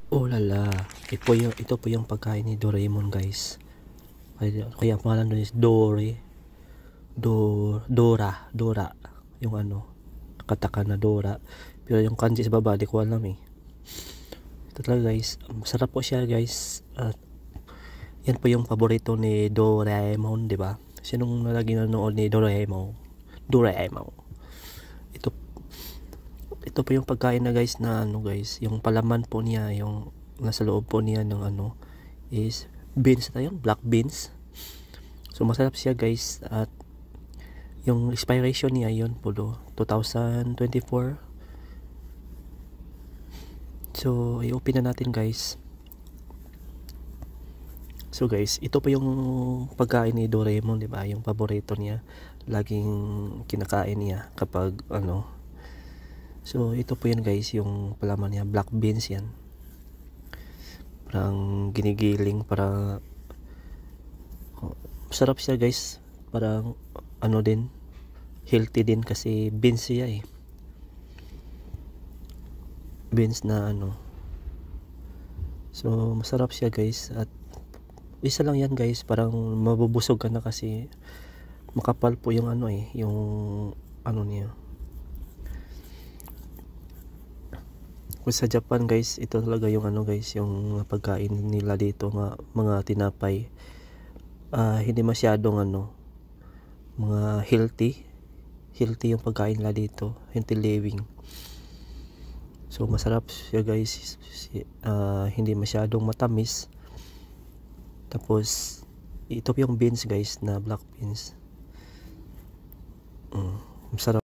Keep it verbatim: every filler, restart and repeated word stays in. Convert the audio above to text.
Oh lala, ito po yung, ito po yung pagkain ni Doraemon guys. Kaya, kaya ang pangalan doon is Dore. Do, Dora, Dora. Yung ano, kataka na Dora. Pero yung kanji sa baba, di ko alam eh. Ito talaga guys, masarap po siya guys. At yan po yung paborito ni Doraemon, di ba? Sinong lagi nanonood ni Doraemon? Doraemon. Ito, ito po yung pagkain na guys na ano guys, yung palaman po niya, yung nasa loob po niya ng ano is beans na yun, black beans. So masarap siya guys. At yung expiration niya yun po do twenty twenty-four. So i-open na natin guys. So guys, ito po yung pagkain ni Doraemon, di ba? Yung paborito niya, laging kinakain niya kapag ano. So ito po yan guys, yung palaman niya, black beans yan. Parang ginigiling para oh, sarap siya guys. Parang ano din, healthy din kasi beans siya eh. Beans na ano. So masarap siya guys. At isa lang yan guys, parang mabubusog ka na kasi makapal po yung ano eh, yung ano niya. Kung sa Japan guys, ito talaga yung ano guys, yung pagkain nila dito, nga mga tinapay. Uh, hindi masyadong ano, mga healthy. Healthy yung pagkain nila dito, healthy living. So masarap siya guys, uh, hindi masyadong matamis. Tapos ito yung beans guys, na black beans. Mm, masarap.